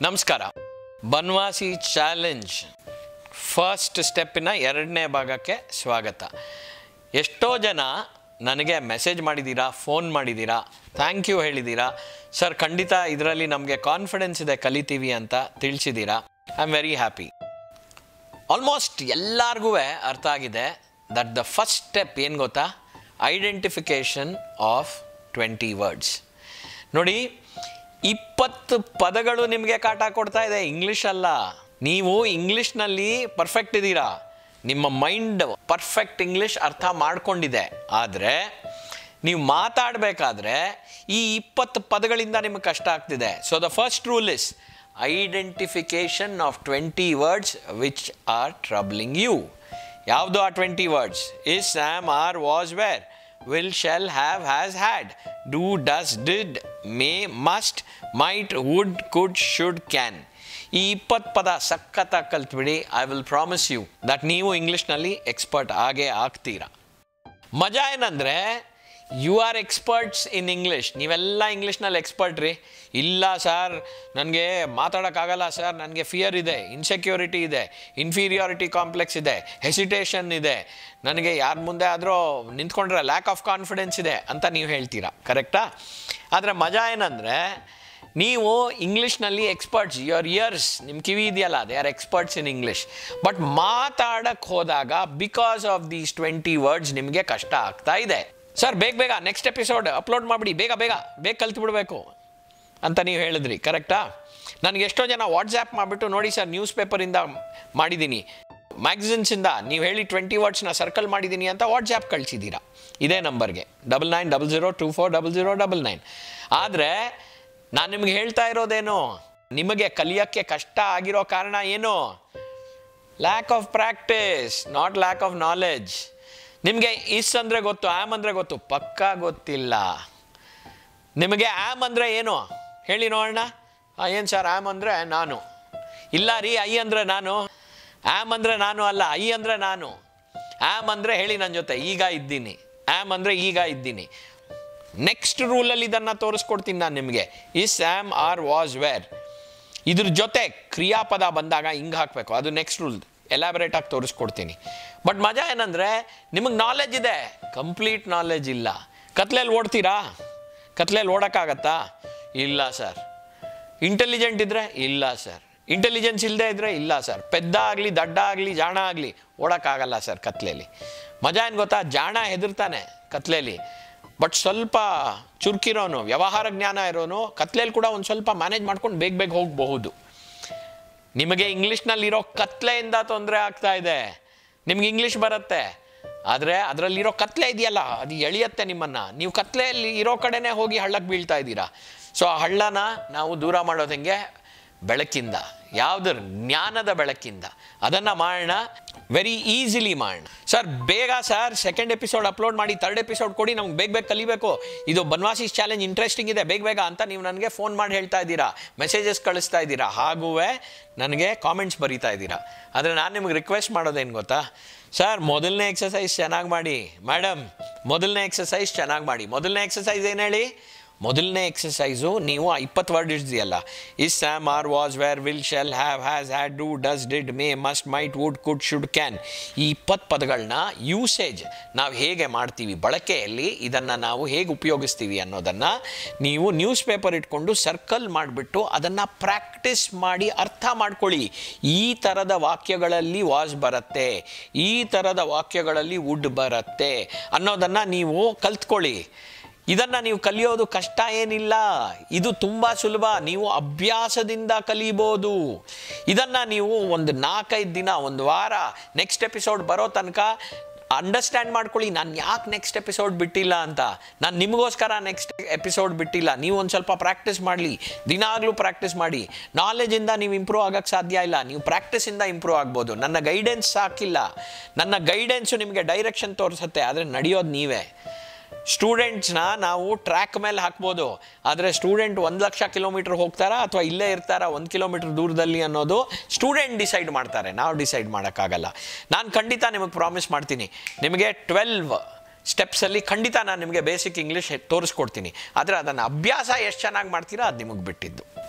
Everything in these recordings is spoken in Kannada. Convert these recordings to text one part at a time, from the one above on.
ನಮಸ್ಕಾರ. ಬನ್ವಾಸಿ ಚಾಲೆಂಜ್ ಫಸ್ಟ್ ಸ್ಟೆಪ್ಪಿನ 2ನೇ ಭಾಗಕ್ಕೆ ಸ್ವಾಗತ. ಎಷ್ಟೋ ಜನ ನನಗೆ ಮೆಸೇಜ್ ಮಾಡಿದ್ದೀರಾ, ಫೋನ್ ಮಾಡಿದ್ದೀರಾ, ಥ್ಯಾಂಕ್ ಯು ಹೇಳಿದ್ದೀರಾ. ಸರ್ ಖಂಡಿತ ಇದರಲ್ಲಿ ನಮಗೆ ಕಾನ್ಫಿಡೆನ್ಸ್ ಇದೆ, ಕಲಿತೀವಿ ಅಂತ ತಿಳಿಸಿದ್ದೀರಾ. I am very happy. Almost ಎಲ್ಲರಿಗೂ ಅರ್ಥ ಆಗಿದೆ ದಟ್ ದ ಫಸ್ಟ್ ಸ್ಟೆಪ್ ಏನು ಗೊತ್ತಾ? Identification of 20 words. ನೋಡಿ, 20 ಪದಗಳು ನಿಮಗೆ ಕಾಟ ಕೊಡ್ತಾ ಇದೆ, ಇಂಗ್ಲೀಷ್ ಅಲ್ಲ. ನೀವು ಇಂಗ್ಲೀಷ್ನಲ್ಲಿ ಪರ್ಫೆಕ್ಟ್ ಇದ್ದೀರಾ, ನಿಮ್ಮ ಮೈಂಡ್ ಪರ್ಫೆಕ್ಟ್ ಇಂಗ್ಲೀಷ್ ಅರ್ಥ ಮಾಡ್ಕೊಂಡಿದೆ. ಆದರೆ ನೀವು ಮಾತಾಡಬೇಕಾದ್ರೆ ಈ 20 ಪದಗಳಿಂದ ನಿಮಗೆ ಕಷ್ಟ ಆಗ್ತಿದೆ. So the first rule is identification of 20 words which are troubling you. ಯಾವುದು ಆ 20 words? Is, am, are, was, were, will, shall, have, has, had, do, does, did, may, must, might, would, could, should, can. ಈ 20 ಪದ ಸಖತ್ತಾಗಿ ಕಲ್ತ್ಬಿಡಿ. I will promise you that ನೀವು ಇಂಗ್ಲೀಷ್ನಲ್ಲಿ ಎಕ್ಸ್ಪರ್ಟ್ ಆಗೇ ಆಗ್ತೀರಾ. ಮಜಾ ಏನಂದರೆ, you are experts in English. ನೀವೆಲ್ಲ ಇಂಗ್ಲೀಷ್ನಲ್ಲಿ ಎಕ್ಸ್ಪರ್ಟ್ ರೀ. ಇಲ್ಲ ಸರ್, ನನಗೆ ಮಾತಾಡೋಕ್ಕಾಗಲ್ಲ ಸರ್, ನನಗೆ ಫಿಯರ್ ಇದೆ, ಇನ್ಸೆಕ್ಯೂರಿಟಿ ಇದೆ, ಇನ್ಫೀರಿಯಾರಿಟಿ ಕಾಂಪ್ಲೆಕ್ಸ್ ಇದೆ, ಹೆಸಿಟೇಷನ್ ಇದೆ, ನನಗೆ ಯಾರ ಮುಂದೆ ಆದರೂ ನಿಂತ್ಕೊಂಡ್ರೆ ಲ್ಯಾಕ್ ಆಫ್ ಕಾನ್ಫಿಡೆನ್ಸ್ ಇದೆ ಅಂತ ನೀವು ಹೇಳ್ತೀರಾ. ಕರೆಕ್ಟಾ? ಆದರೆ ಮಜಾ ಏನಂದರೆ, ನೀವು ಇಂಗ್ಲೀಷ್ನಲ್ಲಿ ಎಕ್ಸ್ಪರ್ಟ್ಸ್. ಯುವರ್ ಇಯರ್ಸ್, ನಿಮ್ಮ ಕಿವಿ ಇದೆಯಲ್ಲ, they are experts in English. But ಮಾತಾಡಕ್ಕೆ ಹೋದಾಗ ಬಿಕಾಸ್ ಆಫ್ ದೀಸ್ 20 ವರ್ಡ್ಸ್ ನಿಮಗೆ ಕಷ್ಟ ಆಗ್ತಾ ಇದೆ. ಸರ್ ಬೇಗ ನೆಕ್ಸ್ಟ್ ಎಪಿಸೋಡ್ ಅಪ್ಲೋಡ್ ಮಾಡಿಬಿಡಿ, ಬೇಗ ಕಲ್ತ್ಬಿಡ್ಬೇಕು ಅಂತ ನೀವು ಹೇಳಿದ್ರಿ. ಕರೆಕ್ಟಾ? ನನಗೆ ಎಷ್ಟೋ ಜನ ವಾಟ್ಸ್ಯಾಪ್ ಮಾಡಿಬಿಟ್ಟು, ನೋಡಿ ಸರ್ ನ್ಯೂಸ್ ಪೇಪರಿಂದ ಮಾಡಿದ್ದೀನಿ, ಮ್ಯಾಗಝಿನ್ಸಿಂದ ನೀವು ಹೇಳಿ 20 ವರ್ಡ್ಸ್ನ ಸರ್ಕಲ್ ಮಾಡಿದ್ದೀನಿ ಅಂತ ವಾಟ್ಸ್ಯಾಪ್ ಕಳಿಸಿದ್ದೀರಾ ಇದೇ ನಂಬರ್ಗೆ 9900240099. ಆದರೆ ನಾನು ನಿಮ್ಗೆ ಹೇಳ್ತಾ ಇರೋದೇನು, ನಿಮಗೆ ಕಲಿಯೋಕ್ಕೆ ಕಷ್ಟ ಆಗಿರೋ ಕಾರಣ ಏನು? Lack of practice, not lack of knowledge. ನಿಮಗೆ ಇಸ್ ಅಂದರೆ ಗೊತ್ತು, ಆಮ್ ಅಂದರೆ ಗೊತ್ತು, ಪಕ್ಕಾ ಗೊತ್ತಿಲ್ಲ. ನಿಮಗೆ ಆಮ್ ಅಂದರೆ ಏನು ಹೇಳಿ ನೋಡೋಣ. ಏನು ಸರ್ ಆಮ್ ಅಂದರೆ ನಾನು? ಇಲ್ಲ ರೀ, ಐ ಅಂದರೆ ನಾನು. ಆಮ್ ಅಂದರೆ ನಾನು ಅಲ್ಲ, ಐ ಅಂದರೆ ನಾನು. ಆಮ್ ಅಂದರೆ ಹೇಳಿ ನನ್ನ ಜೊತೆ, ಈಗ ಇದ್ದೀನಿ. ಆಮ್ ಅಂದರೆ ಈಗ ಇದ್ದೀನಿ. ನೆಕ್ಸ್ಟ್ ರೂಲಲ್ಲಿ ಇದನ್ನು ತೋರಿಸ್ಕೊಡ್ತೀನಿ ನಾನು ನಿಮಗೆ. Is, am, are, was, were. ಇದ್ರ ಜೊತೆ ಕ್ರಿಯಾಪದ ಬಂದಾಗ ಹಿಂಗೆ ಹಾಕಬೇಕು. ಅದು ನೆಕ್ಸ್ಟ್ ರೂಲ್, ಎಲಾಬ್ರೇಟ್ ಆಗಿ ತೋರಿಸ್ಕೊಡ್ತೀನಿ. ಬಟ್ ಮಜಾ ಏನಂದರೆ, ನಿಮಗೆ ನಾಲೆಜ್ ಇದೆ, ಕಂಪ್ಲೀಟ್ ನಾಲೆಜ್ ಇಲ್ಲ. ಕತ್ಲೆಯಲ್ಲಿ ಓಡ್ತೀರಾ? ಕತ್ಲೆಯಲ್ಲಿ ಓಡೋಕ್ಕಾಗತ್ತಾ? ಇಲ್ಲ ಸರ್. ಇಂಟೆಲಿಜೆಂಟ್ ಇದ್ದರೆ? ಇಲ್ಲ ಸರ್. ಇಂಟೆಲಿಜೆನ್ಸ್ ಇಲ್ಲದೆ ಇದ್ದರೆ? ಇಲ್ಲ ಸರ್. ಪೆದ್ದ ಆಗಲಿ, ದಡ್ಡ ಆಗಲಿ, ಜಾಣ ಆಗಲಿ ಓಡೋಕ್ಕಾಗಲ್ಲ ಸರ್ ಕತ್ಲೆಯಲ್ಲಿ. ಮಜಾ ಏನು ಗೊತ್ತಾ? ಜಾಣ ಹೆದರ್ತಾನೆ ಕತ್ಲೆಯಲ್ಲಿ. ಬಟ್ ಸ್ವಲ್ಪ ಚುರುಕಿರೋನು, ವ್ಯವಹಾರ ಜ್ಞಾನ ಇರೋನು ಕತ್ಲೆಯಲ್ಲಿ ಕೂಡ ಒಂದು ಸ್ವಲ್ಪ ಮ್ಯಾನೇಜ್ ಮಾಡ್ಕೊಂಡು ಬೇಗ ಹೋಗಬಹುದು. ನಿಮಗೆ ಇಂಗ್ಲೀಷ್ನಲ್ಲಿರೋ ಕತ್ಲೆಯಿಂದ ತೊಂದರೆ ಆಗ್ತಾ ಇದೆ. ನಿಮ್ಗೆ ಇಂಗ್ಲೀಷ್ ಬರುತ್ತೆ, ಆದರೆ ಅದರಲ್ಲಿರೋ ಕತ್ಲೆ ಇದೆಯಲ್ಲ, ಅದು ಎಳೆಯುತ್ತೆ ನಿಮ್ಮನ್ನು. ನೀವು ಕತ್ಲೆಯಲ್ಲಿ ಇರೋ ಕಡೆನೇ ಹೋಗಿ ಹಳ್ಳಕ್ಕೆ ಬೀಳ್ತಾ ಇದ್ದೀರಾ. ಸೊ ಆ ಹಳ್ಳನ ನಾವು ದೂರ ಮಾಡೋದು ಹೆಂಗೆ? ಬೆಳಕಿಂದ. ಯಾವುದ್ರ? ಜ್ಞಾನದ ಬೆಳಕಿಂದ. ಅದನ್ನು ಮಾಡೋಣ, ವೆರಿ ಈಸಿಲಿ ಮಾಡೋಣ. ಸರ್ ಬೇಗ ಸರ್, ಸೆಕೆಂಡ್ ಎಪಿಸೋಡ್ ಅಪ್ಲೋಡ್ ಮಾಡಿ, 3rd ಎಪಿಸೋಡ್ ಕೊಡಿ, ನಮ್ಗೆ ಬೇಗ ಕಲಿಬೇಕು, ಇದು ಬನ್ವಾಸಿ ಚಾಲೆಂಜ್ ಇಂಟ್ರೆಸ್ಟಿಂಗ್ ಇದೆ, ಬೇಗ ಅಂತ ನೀವು ನನಗೆ ಫೋನ್ ಮಾಡಿ ಹೇಳ್ತಾ ಇದ್ದೀರಾ, ಮೆಸೇಜಸ್ ಕಳಿಸ್ತಾ ಇದ್ದೀರಾ, ಹಾಗೂ ನನಗೆ ಕಾಮೆಂಟ್ಸ್ ಬರೀತಾ ಇದ್ದೀರಾ. ಆದರೆ ನಾನು ನಿಮಗೆ ರಿಕ್ವೆಸ್ಟ್ ಮಾಡೋದೇನು ಗೊತ್ತಾ? ಸರ್ ಮೊದಲನೇ ಎಕ್ಸಸೈಸ್ ಚೆನ್ನಾಗಿ ಮಾಡಿ, ಮೇಡಮ್ ಮೊದಲನೇ ಎಕ್ಸಸೈಸ್ ಚೆನ್ನಾಗಿ ಮಾಡಿ. ಮೊದಲನೇ ಎಕ್ಸಸೈಸ್ ಏನು ಹೇಳಿ? ಮೊದಲನೇ ಎಕ್ಸಸೈಸು ನೀವು 20 ವರ್ಡ್ ಇದೆಯಲ್ಲ, is, am, are, was, were, will, shall, have, has, had, do, does, did, may, must, might, would, could, should, can. ಈ 20 ಪದಗಳನ್ನ ಯೂಸೇಜ್ ನಾವು ಹೇಗೆ ಮಾಡ್ತೀವಿ, ಬಳಕೆಯಲ್ಲಿ ಇದನ್ನು ನಾವು ಹೇಗೆ ಉಪಯೋಗಿಸ್ತೀವಿ ಅನ್ನೋದನ್ನು ನೀವು ನ್ಯೂಸ್ ಪೇಪರ್ ಇಟ್ಕೊಂಡು ಸರ್ಕಲ್ ಮಾಡಿಬಿಟ್ಟು ಅದನ್ನು ಪ್ರಾಕ್ಟೀಸ್ ಮಾಡಿ ಅರ್ಥ ಮಾಡ್ಕೊಳ್ಳಿ. ಈ ಥರದ ವಾಕ್ಯಗಳಲ್ಲಿ ವಾಸ್ ಬರುತ್ತೆ, ಈ ಥರದ ವಾಕ್ಯಗಳಲ್ಲಿ ವುಡ್ ಬರುತ್ತೆ ಅನ್ನೋದನ್ನು ನೀವು ಕಲ್ತ್ಕೊಳ್ಳಿ. ಇದನ್ನು ನೀವು ಕಲಿಯೋದು ಕಷ್ಟ ಏನಿಲ್ಲ, ಇದು ತುಂಬ ಸುಲಭ. ನೀವು ಅಭ್ಯಾಸದಿಂದ ಕಲಿಬೋದು. ಇದನ್ನು ನೀವು ಒಂದು 4-5 ದಿನ, ಒಂದು ವಾರ, ನೆಕ್ಸ್ಟ್ ಎಪಿಸೋಡ್ ಬರೋ ತನಕ ಅಂಡರ್ಸ್ಟ್ಯಾಂಡ್ ಮಾಡ್ಕೊಳ್ಳಿ. ನಾನು ಯಾಕೆ ನೆಕ್ಸ್ಟ್ ಎಪಿಸೋಡ್ ಬಿಟ್ಟಿಲ್ಲ ಅಂತ. ನಾನು ನಿಮಗೋಸ್ಕರ ನೆಕ್ಸ್ಟ್ ಎಪಿಸೋಡ್ ಬಿಟ್ಟಿಲ್ಲ. ನೀವು ಒಂದು ಸ್ವಲ್ಪ ಪ್ರಾಕ್ಟೀಸ್ ಮಾಡಲಿ, ದಿನಾಗಲೂ ಪ್ರಾಕ್ಟೀಸ್ ಮಾಡಿ. ನಾಲೆಜಿಂದ ನೀವು ಇಂಪ್ರೂವ್ ಆಗೋಕ್ಕೆ ಸಾಧ್ಯ ಇಲ್ಲ, ನೀವು ಪ್ರಾಕ್ಟೀಸಿಂದ ಇಂಪ್ರೂವ್ ಆಗ್ಬೋದು. ನನ್ನ ಗೈಡೆನ್ಸ್ ಸಾಕಿಲ್ಲ, ನನ್ನ ಗೈಡೆನ್ಸು ನಿಮಗೆ ಡೈರೆಕ್ಷನ್ ತೋರಿಸುತ್ತೆ, ಆದರೆ ನಡೆಯೋದು ನೀವೇ. ಸ್ಟೂಡೆಂಟ್ಸ್ನ ನಾವು ಟ್ರ್ಯಾಕ್ ಮೇಲೆ ಹಾಕ್ಬೋದು, ಆದರೆ ಸ್ಟೂಡೆಂಟ್ 1,00,000 ಕಿಲೋಮೀಟರ್ ಹೋಗ್ತಾರಾ ಅಥವಾ ಇಲ್ಲೇ ಇರ್ತಾರಾ 1 ಕಿಲೋಮೀಟರ್ ದೂರದಲ್ಲಿ ಅನ್ನೋದು ಸ್ಟೂಡೆಂಟ್ ಡಿಸೈಡ್ ಮಾಡ್ತಾರೆ, ನಾವು ಡಿಸೈಡ್ ಮಾಡೋಕ್ಕಾಗಲ್ಲ. ನಾನು ಖಂಡಿತ ನಿಮಗೆ ಪ್ರಾಮಿಸ್ ಮಾಡ್ತೀನಿ, ನಿಮಗೆ 12 ಸ್ಟೆಪ್ಸಲ್ಲಿ ಖಂಡಿತ ನಾನು ನಿಮಗೆ ಬೇಸಿಕ್ ಇಂಗ್ಲೀಷ್ ತೋರಿಸ್ಕೊಡ್ತೀನಿ. ಆದರೆ ಅದನ್ನು ಅಭ್ಯಾಸ ಎಷ್ಟು ಚೆನ್ನಾಗಿ ಮಾಡ್ತೀರಾ ಅದು ನಿಮಗೆ ಬಿಟ್ಟಿದ್ದು.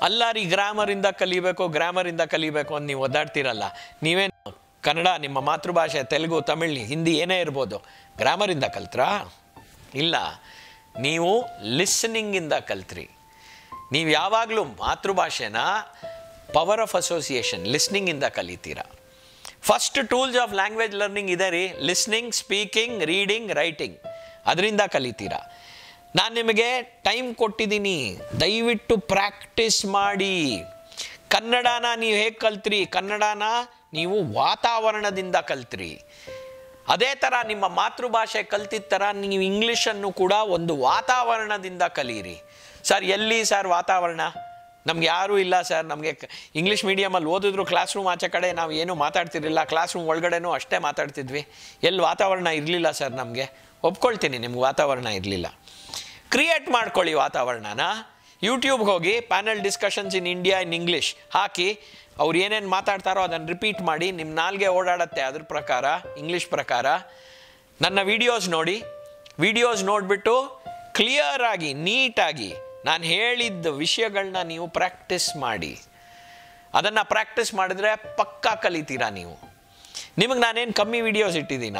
ಅಲ್ಲ ರೀ ಗ್ರಾಮರಿಂದ ಕಲಿಬೇಕು ಅಂತ ನೀವು ಒದ್ದಾಡ್ತಿರಲ್ಲ. ನೀವೇನು ಕನ್ನಡ ನಿಮ್ಮ ಮಾತೃಭಾಷೆ, ತೆಲುಗು, ತಮಿಳ್, ಹಿಂದಿ ಏನೇ ಇರ್ಬೋದು, ಗ್ರಾಮರಿಂದ ಕಲ್ತ್ರಾ? ಇಲ್ಲ, ನೀವು ಲಿಸನಿಂಗಿಂದ ಕಲ್ತ್ರಿ. ನೀವು ಯಾವಾಗಲೂ ಮಾತೃಭಾಷೆನ ಪವರ್ ಆಫ್ ಅಸೋಸಿಯೇಷನ್, ಲಿಸ್ನಿಂಗಿಂದ ಕಲಿತೀರಾ. First tools of language learning ಇದೆ ರೀ, ಲಿಸ್ನಿಂಗ್, ಸ್ಪೀಕಿಂಗ್, ರೀಡಿಂಗ್, ರೈಟಿಂಗ್. ಅದರಿಂದ ಕಲಿತೀರಾ. ನಾನು ನಿಮಗೆ ಟೈಮ್ ಕೊಟ್ಟಿದ್ದೀನಿ, ದಯವಿಟ್ಟು ಪ್ರಾಕ್ಟೀಸ್ ಮಾಡಿ. ಕನ್ನಡನ ನೀವು ಹೇಗೆ ಕಲ್ತ್ರಿ? ಕನ್ನಡನ ನೀವು ವಾತಾವರಣದಿಂದ ಕಲ್ತ್ರಿ. ಅದೇ ಥರ ನಿಮ್ಮ ಮಾತೃಭಾಷೆ ಕಲ್ತಿದ್ದ ಥರ ನೀವು ಇಂಗ್ಲೀಷನ್ನು ಕೂಡ ಒಂದು ವಾತಾವರಣದಿಂದ ಕಲೀರಿ. ಸರ್ ಎಲ್ಲಿ ಸರ್ ವಾತಾವರಣ? ನಮ್ಗೆ ಯಾರೂ ಇಲ್ಲ ಸರ್. ನಮಗೆ ಇಂಗ್ಲೀಷ್ ಮೀಡಿಯಮಲ್ಲಿ ಓದಿದ್ರು ಕ್ಲಾಸ್ ರೂಮ್ ಆಚೆ ಕಡೆ ನಾವು ಏನೂ ಮಾತಾಡ್ತಿರಲಿಲ್ಲ, ಕ್ಲಾಸ್ ರೂಮ್ ಒಳಗಡೆನೂ ಅಷ್ಟೇ ಮಾತಾಡ್ತಿದ್ವಿ. ಎಲ್ಲಿ ವಾತಾವರಣ ಇರಲಿಲ್ಲ ಸರ್ ನಮಗೆ. ಒಪ್ಕೊಳ್ತೀನಿ, ನಿಮ್ಗೆ ವಾತಾವರಣ ಇರಲಿಲ್ಲ. ಕ್ರಿಯೇಟ್ ಮಾಡ್ಕೊಳ್ಳಿ ವಾತಾವರಣನ. ಯೂಟ್ಯೂಬ್ಗೆ ಹೋಗಿ panel discussions in India in English ಹಾಕಿ, ಅವ್ರು ಏನೇನು ಮಾತಾಡ್ತಾರೋ ಅದನ್ನು ರಿಪೀಟ್ ಮಾಡಿ. ನಿಮ್ಮ ನಾಲ್ಗೆ ಓಡಾಡತ್ತೆ ಅದ್ರ ಪ್ರಕಾರ, ಇಂಗ್ಲೀಷ್ ಪ್ರಕಾರ. ನನ್ನ ವಿಡಿಯೋಸ್ ನೋಡಿ, ವಿಡಿಯೋಸ್ ನೋಡಿಬಿಟ್ಟು ಕ್ಲಿಯರಾಗಿ, ನೀಟಾಗಿ ನಾನು ಹೇಳಿದ್ದ ವಿಷಯಗಳನ್ನ ನೀವು ಪ್ರಾಕ್ಟೀಸ್ ಮಾಡಿ. ಅದನ್ನು ಪ್ರಾಕ್ಟೀಸ್ ಮಾಡಿದ್ರೆ ಪಕ್ಕಾ ಕಲಿತೀರಾ ನೀವು. ನಿಮಗೆ ನಾನೇನು ಕಮ್ಮಿ ವಿಡಿಯೋಸ್ ಇಟ್ಟಿದ್ದೀನ?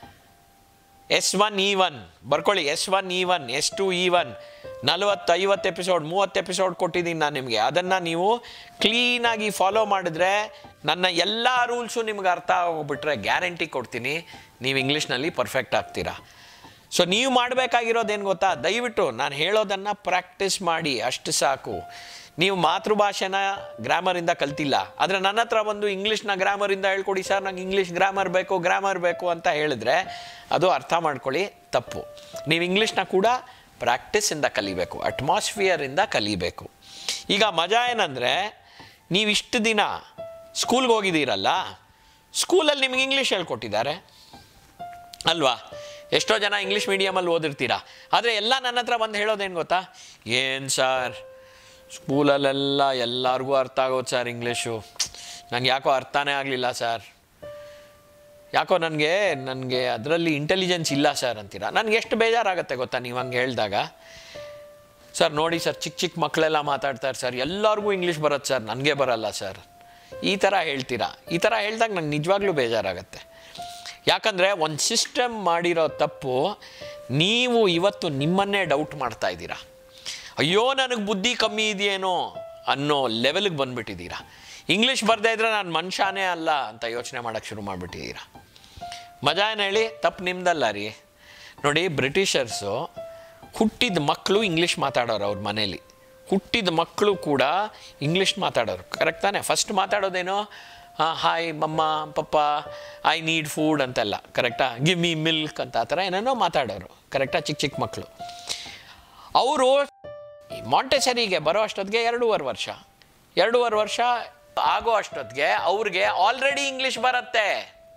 S1E1 ಬರ್ಕೊಳ್ಳಿ, S1E1, S2E1, 40-50 ಎಪಿಸೋಡ್, 30 ಎಪಿಸೋಡ್ ಕೊಟ್ಟಿದ್ದೀನಿ ನಾನು ನಿಮಗೆ. ಅದನ್ನು ನೀವು ಕ್ಲೀನಾಗಿ ಫಾಲೋ ಮಾಡಿದ್ರೆ, ನನ್ನ ಎಲ್ಲ ರೂಲ್ಸು ನಿಮ್ಗೆ ಅರ್ಥ ಆಗೋಗ್ಬಿಟ್ರೆ ಗ್ಯಾರಂಟಿ ಕೊಡ್ತೀನಿ, ನೀವು ಇಂಗ್ಲೀಷ್ನಲ್ಲಿ ಪರ್ಫೆಕ್ಟ್ ಆಗ್ತೀರಾ. ಸೊ ನೀವು ಮಾಡಬೇಕಾಗಿರೋದೇನು ಗೊತ್ತಾ? ದಯವಿಟ್ಟು ನಾನು ಹೇಳೋದನ್ನು ಪ್ರಾಕ್ಟೀಸ್ ಮಾಡಿ, ಅಷ್ಟು ಸಾಕು. ನೀವು ಮಾತೃಭಾಷೆನ ಗ್ರಾಮರಿಂದ ಕಲ್ತಿಲ್ಲ, ಆದರೆ ನನ್ನ ಹತ್ರ ಬಂದು ಇಂಗ್ಲೀಷ್ನ ಗ್ರಾಮರಿಂದ ಹೇಳ್ಕೊಡಿ ಸರ್, ನಂಗೆ ಇಂಗ್ಲೀಷ್ ಗ್ರಾಮರ್ ಬೇಕು ಅಂತ ಹೇಳಿದ್ರೆ ಅದು ಅರ್ಥ ಮಾಡ್ಕೊಳ್ಳಿ, ತಪ್ಪು. ನೀವು ಇಂಗ್ಲೀಷ್ನ ಕೂಡ ಪ್ರಾಕ್ಟೀಸಿಂದ ಕಲಿಬೇಕು, ಅಟ್ಮಾಸ್ಫಿಯರಿಂದ ಕಲಿಬೇಕು. ಈಗ ಮಜಾ ಏನಂದರೆ, ನೀವು ಇಷ್ಟು ದಿನ ಸ್ಕೂಲ್ಗೆ ಹೋಗಿದ್ದೀರಲ್ಲ, ಸ್ಕೂಲಲ್ಲಿ ನಿಮ್ಗೆ ಇಂಗ್ಲೀಷ್ ಹೇಳ್ಕೊಟ್ಟಿದ್ದಾರೆ ಅಲ್ವಾ? ಎಷ್ಟೋ ಜನ ಇಂಗ್ಲೀಷ್ ಮೀಡಿಯಮಲ್ಲಿ ಓದಿರ್ತೀರಾ, ಆದರೆ ಎಲ್ಲ ನನ್ನ ಹತ್ರ ಬಂದು ಹೇಳೋದೇನು ಗೊತ್ತಾ? ಏನು ಸರ್ ಸ್ಕೂಲಲ್ಲೆಲ್ಲ ಎಲ್ಲರಿಗೂ ಅರ್ಥ ಆಗೋದು ಸರ್ ಇಂಗ್ಲೀಷು, ನನಗೆ ಯಾಕೋ ಅರ್ಥನೇ ಆಗಲಿಲ್ಲ ಸರ್, ಯಾಕೋ ನನಗೆ ಅದರಲ್ಲಿ ಇಂಟೆಲಿಜೆನ್ಸ್ ಇಲ್ಲ ಸರ್ ಅಂತೀರಾ. ನನಗೆ ಎಷ್ಟು ಬೇಜಾರಾಗುತ್ತೆ ಗೊತ್ತಾ ನೀವು ಹಂಗೆ ಹೇಳಿದಾಗ. ಸರ್ ನೋಡಿ ಸರ್, ಚಿಕ್ಕ ಮಕ್ಕಳೆಲ್ಲ ಮಾತಾಡ್ತಾರೆ ಸರ್, ಎಲ್ಲರಿಗೂ ಇಂಗ್ಲೀಷ್ ಬರುತ್ತೆ ಸರ್, ನನಗೆ ಬರಲ್ಲ ಸರ್, ಈ ಥರ ಹೇಳ್ತೀರಾ. ಈ ಥರ ಹೇಳಿದಾಗ ನಂಗೆ ನಿಜವಾಗ್ಲೂ ಬೇಜಾರಾಗುತ್ತೆ. ಯಾಕಂದರೆ ಒಂದು ಸಿಸ್ಟಮ್ ಮಾಡಿರೋ ತಪ್ಪು, ನೀವು ಇವತ್ತು ನಿಮ್ಮನ್ನೇ ಡೌಟ್ ಮಾಡ್ತಾ ಇದ್ದೀರಾ. ಅಯ್ಯೋ ನನಗೆ ಬುದ್ಧಿ ಕಮ್ಮಿ ಇದೆಯೇನೋ ಅನ್ನೋ ಲೆವೆಲ್ಗೆ ಬಂದುಬಿಟ್ಟಿದ್ದೀರಾ. ಇಂಗ್ಲೀಷ್ ಬರದೇ ಇದ್ದರೆ ನಾನು ಮನುಷ್ಯನೇ ಅಲ್ಲ ಅಂತ ಯೋಚನೆ ಮಾಡೋಕ್ಕೆ ಶುರು ಮಾಡಿಬಿಟ್ಟಿದ್ದೀರಾ. ಮಜಾ ಏನು ಹೇಳಿ? ತಪ್ಪು ನಿಮ್ದಲ್ಲ ರೀ. ನೋಡಿ, ಬ್ರಿಟಿಷರ್ಸು ಹುಟ್ಟಿದ ಮಕ್ಕಳು ಇಂಗ್ಲೀಷ್ ಮಾತಾಡೋರು, ಅವ್ರ ಮನೇಲಿ ಹುಟ್ಟಿದ ಮಕ್ಕಳು ಕೂಡ ಇಂಗ್ಲೀಷ್ ಮಾತಾಡೋರು. ಕರೆಕ್ಟ್ ತಾನೆ? ಫಸ್ಟ್ ಮಾತಾಡೋದೇನೋ ಹಾಯ್ ಮಮ್ಮ ಪಪ್ಪ, ಐ ನೀಡ್ ಫುಡ್ ಅಂತೆಲ್ಲ, ಕರೆಕ್ಟಾ? ಗಿವ್ ಮೀ ಮಿಲ್ಕ್ ಅಂತ ಆ ಥರ ಏನೇನೋ ಮಾತಾಡೋರು, ಕರೆಕ್ಟಾ? ಚಿಕ್ಕ ಮಕ್ಕಳು. ಅವರು ಮಾಂಟೆಸರಿಗೆ ಬರೋ ಅಷ್ಟೊತ್ತಿಗೆ 2.5 ವರ್ಷ ಆಗೋ ಅಷ್ಟೊತ್ತಿಗೆ ಅವ್ರಿಗೆ ಆಲ್ರೆಡಿ ಇಂಗ್ಲೀಷ್ ಬರುತ್ತೆ.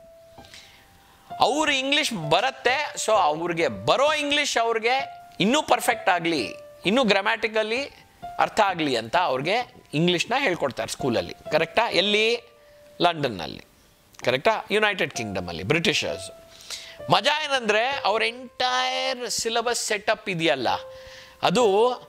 ಅವ್ರು ಇಂಗ್ಲೀಷ್ ಬರುತ್ತೆ. ಸೊ ಅವ್ರಿಗೆ ಬರೋ ಇಂಗ್ಲೀಷ್ ಅವ್ರಿಗೆ ಇನ್ನೂ ಪರ್ಫೆಕ್ಟ್ ಆಗಲಿ, ಇನ್ನೂ ಗ್ರಾಮ್ಯಾಟಿಕಲಿ ಅರ್ಥ ಆಗಲಿ ಅಂತ ಅವ್ರಿಗೆ ಇಂಗ್ಲೀಷ್ನ ಹೇಳ್ಕೊಡ್ತಾರೆ ಸ್ಕೂಲಲ್ಲಿ, ಕರೆಕ್ಟಾ? ಎಲ್ಲಿ? ಲಂಡನ್ನಲ್ಲಿ, ಕರೆಕ್ಟಾ? ಯುನೈಟೆಡ್ ಕಿಂಗ್ಡಮಲ್ಲಿ ಬ್ರಿಟಿಷರ್ಸ್. ಮಜಾ ಏನಂದರೆ, ಅವ್ರ ಎಂಟೈರ್ ಸಿಲೆಬಸ್ ಸೆಟಪ್ ಇದೆಯಲ್ಲ, ಅದು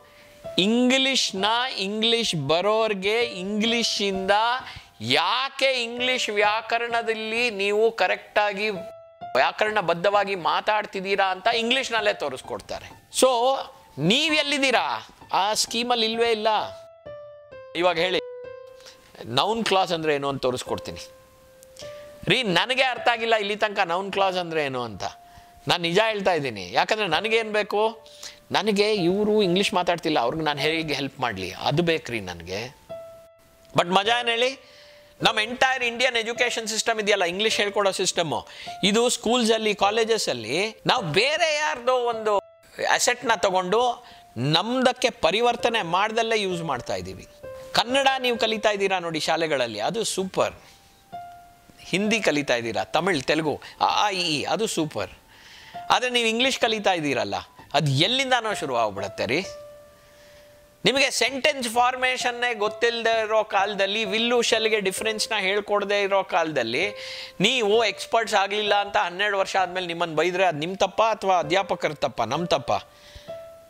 ಇಂಗ್ಲೀಷ್ ಬರೋರಿಗೆ ಇಂಗ್ಲೀಷಿಂದ ಯಾಕೆ ಇಂಗ್ಲೀಷ್ ವ್ಯಾಕರಣದಲ್ಲಿ ನೀವು ಕರೆಕ್ಟಾಗಿ ವ್ಯಾಕರಣಬದ್ಧವಾಗಿ ಮಾತಾಡ್ತಿದ್ದೀರಾ ಅಂತ ಇಂಗ್ಲೀಷ್ನಲ್ಲೇ ತೋರಿಸ್ಕೊಡ್ತಾರೆ. ಸೊ ನೀವೆಲ್ಲಿದ್ದೀರಾ? ಆ ಸ್ಕೀಮಲ್ಲಿ ಇಲ್ವೇ ಇಲ್ಲ. ಇವಾಗ ಹೇಳಿ, ನೌನ್ ಕ್ಲಾಸ್ ಅಂದರೆ ಏನು ಅಂತ ತೋರಿಸ್ಕೊಡ್ತೀನಿ ರೀ. ನನಗೆ ಅರ್ಥ ಆಗಿಲ್ಲ ಇಲ್ಲಿ ತನಕ ನೌನ್ ಕ್ಲಾಸ್ ಅಂದರೆ ಏನು ಅಂತ. ನಾನು ನಿಜ ಹೇಳ್ತಾ ಇದ್ದೀನಿ. ಯಾಕಂದರೆ ನನಗೇನು ಬೇಕು? ನನಗೆ ಇವರು ಇಂಗ್ಲೀಷ್ ಮಾತಾಡ್ತಿಲ್ಲ, ಅವ್ರಿಗೆ ನಾನು ಹೇಗೆ ಹೆಲ್ಪ್ ಮಾಡಲಿ, ಅದು ಬೇಕ್ರಿ ನನಗೆ. ಬಟ್ ಮಜಾ ಏನು ಹೇಳಿ, ನಮ್ಮ ಎಂಟೈರ್ ಇಂಡಿಯನ್ ಎಜುಕೇಷನ್ ಸಿಸ್ಟಮ್ ಇದೆಯಲ್ಲ, ಇಂಗ್ಲೀಷ್ ಹೇಳ್ಕೊಡೋ ಸಿಸ್ಟಮ್ಮು, ಇದು ಸ್ಕೂಲ್ಸಲ್ಲಿ ಕಾಲೇಜಸಲ್ಲಿ ನಾವು ಬೇರೆ ಯಾರ್ದೋ ಒಂದು ಅಸೆಟ್ನ ತಗೊಂಡು ನಮ್ದಕ್ಕೆ ಪರಿವರ್ತನೆ ಮಾಡ್ದಲ್ಲೇ ಯೂಸ್ ಮಾಡ್ತಾ ಇದ್ದೀವಿ. ಕನ್ನಡ ನೀವು ಕಲಿತಾ ಇದ್ದೀರಾ ನೋಡಿ ಶಾಲೆಗಳಲ್ಲಿ, ಅದು ಸೂಪರ್. ಹಿಂದಿ ಕಲಿತಾ ಇದ್ದೀರಾ, ತಮಿಳ್, ತೆಲುಗು, ಅದು ಸೂಪರ್. ಆದರೆ ನೀವು ಇಂಗ್ಲೀಷ್ ಕಲಿತಾ ಇದ್ದೀರಲ್ಲ, ಅದು ಎಲ್ಲಿಂದನೋ ಶುರು ಆಗ್ಬಿಡತ್ತೆ ರೀ. ನಿಮಗೆ ಸೆಂಟೆನ್ಸ್ ಫಾರ್ಮೇಷನ್ನೇ ಗೊತ್ತಿಲ್ಲದೆ ಇರೋ ಕಾಲದಲ್ಲಿ, ವಿಲ್ಲು ಶೆಲ್ಗೆ ಡಿಫ್ರೆನ್ಸ್ನ ಹೇಳ್ಕೊಡದೆ ಇರೋ ಕಾಲದಲ್ಲಿ ನೀವು ಎಕ್ಸ್ಪರ್ಟ್ಸ್ ಆಗಲಿಲ್ಲ ಅಂತ 12 ವರ್ಷ ಆದಮೇಲೆ ನಿಮ್ಮನ್ನು ಬೈದರೆ ಅದು ನಿಮ್ಮ ತಪ್ಪ ಅಥವಾ ಅಧ್ಯಾಪಕರ ತಪ್ಪ? ನಮ್ಮ ತಪ್ಪ.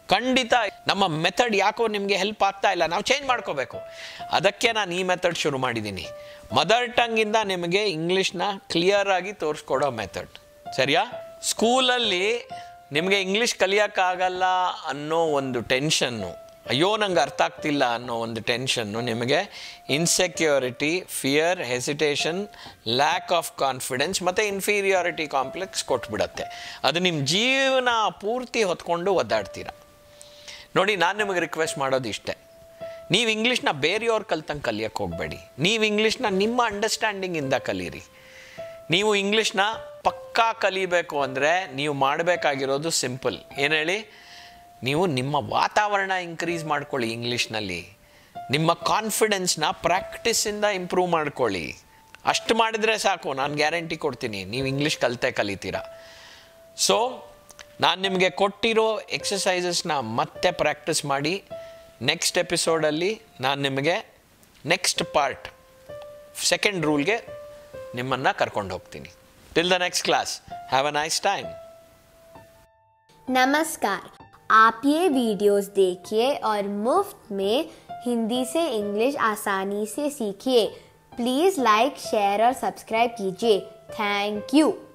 ಖಂಡಿತ ನಮ್ಮ ಮೆಥಡ್ ಯಾಕೋ ನಿಮಗೆ ಹೆಲ್ಪ್ ಆಗ್ತಾ ಇಲ್ಲ, ನಾವು ಚೇಂಜ್ ಮಾಡ್ಕೋಬೇಕು. ಅದಕ್ಕೆ ನಾನು ಈ ಮೆಥಡ್ ಶುರು ಮಾಡಿದ್ದೀನಿ. ಮದರ್ ಟಂಗಿಂದ ನಿಮಗೆ ಇಂಗ್ಲೀಷ್ನ ಕ್ಲಿಯರ್ ಆಗಿ ತೋರಿಸ್ಕೊಡೋ ಮೆಥಡ್. ಸರಿಯಾ? ಸ್ಕೂಲಲ್ಲಿ ನಿಮಗೆ ಇಂಗ್ಲೀಷ್ ಕಲಿಯೋಕ್ಕಾಗಲ್ಲ ಅನ್ನೋ ಒಂದು ಟೆನ್ಷನ್ನು, ಅಯ್ಯೋ ನಂಗೆ ಅರ್ಥ ಆಗ್ತಿಲ್ಲ ಅನ್ನೋ ಒಂದು ಟೆನ್ಷನ್ನು ನಿಮಗೆ insecurity, fear, hesitation, lack of confidence ಮತ್ತು ಇನ್ಫೀರಿಯಾರಿಟಿ ಕಾಂಪ್ಲೆಕ್ಸ್ ಕೊಟ್ಬಿಡತ್ತೆ. ಅದು ನಿಮ್ಮ ಜೀವನ ಪೂರ್ತಿ ಹೊತ್ಕೊಂಡು ಒದ್ದಾಡ್ತೀರ. ನೋಡಿ, ನಾನು ನಿಮಗೆ ರಿಕ್ವೆಸ್ಟ್ ಮಾಡೋದು ಇಷ್ಟೇ, ನೀವು ಇಂಗ್ಲೀಷ್ನ ಬೇರೆಯವ್ರು ಕಲ್ತಂಗೆ ಕಲಿಯೋಕ್ಕೆ ಹೋಗಬೇಡಿ. ನೀವು ಇಂಗ್ಲೀಷ್ನ ನಿಮ್ಮ ಅಂಡರ್ಸ್ಟ್ಯಾಂಡಿಂಗಿಂದ ಕಲೀರಿ. ನೀವು ಇಂಗ್ಲೀಷ್ನ ಪಕ್ಕಾ ಕಲಿಬೇಕು ಅಂದರೆ ನೀವು ಮಾಡಬೇಕಾಗಿರೋದು ಸಿಂಪಲ್. ಏನು ಹೇಳಿ? ನೀವು ನಿಮ್ಮ ವಾತಾವರಣ ಇನ್ಕ್ರೀಸ್ ಮಾಡ್ಕೊಳ್ಳಿ ಇಂಗ್ಲೀಷ್ನಲ್ಲಿ. ನಿಮ್ಮ ಕಾನ್ಫಿಡೆನ್ಸ್ನ ಪ್ರಾಕ್ಟೀಸಿಂದ ಇಂಪ್ರೂವ್ ಮಾಡ್ಕೊಳ್ಳಿ. ಅಷ್ಟು ಮಾಡಿದರೆ ಸಾಕು, ನಾನು ಗ್ಯಾರಂಟಿ ಕೊಡ್ತೀನಿ ನೀವು ಇಂಗ್ಲೀಷ್ ಕಲಿತೀರಾ. ಸೊ ನಾನು ನಿಮಗೆ ಕೊಟ್ಟಿರೋ ಎಕ್ಸಸೈಸಸ್ನ ಮತ್ತೆ ಪ್ರಾಕ್ಟೀಸ್ ಮಾಡಿ ನೆಕ್ಸ್ಟ್ ಎಪಿಸೋಡಲ್ಲಿ ನಾನು ನಿಮಗೆ ನೆಕ್ಸ್ಟ್ ಪಾರ್ಟ್, ಸೆಕೆಂಡ್ ರೂಲ್ಗೆ ನಿಮ್ಮನ್ನು ಕರ್ಕೊಂಡು ಹೋಗ್ತೀನಿ. Till the next class, have a nice time. नमस्कार, आप ये वीडियोस देखिए और मुफ्त में हिंदी से इंग्लिश आसानी से सीखिए. प्लीज़ लाइक, शेयर और सब्सक्राइब कीजिए. Thank you.